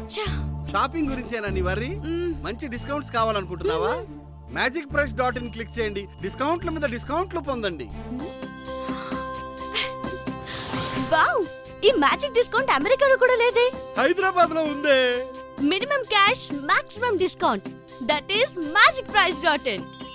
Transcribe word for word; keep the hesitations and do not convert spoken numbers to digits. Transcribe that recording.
Shopping గురించేనా నీ worry? మంచి discounts కావాలనుకుంటున్నావా? Magic price dot in click చేయండి. డిస్కౌంట్ల మీద డిస్కౌంట్లు పొందండి. వావ్, ఈ మ్యాజిక్ డిస్కౌంట్ అమెరికాలో కూడా లేదే. హైదరాబాద్ లో ఉందే. Minimum cash maximum discount. That is magic price dot in.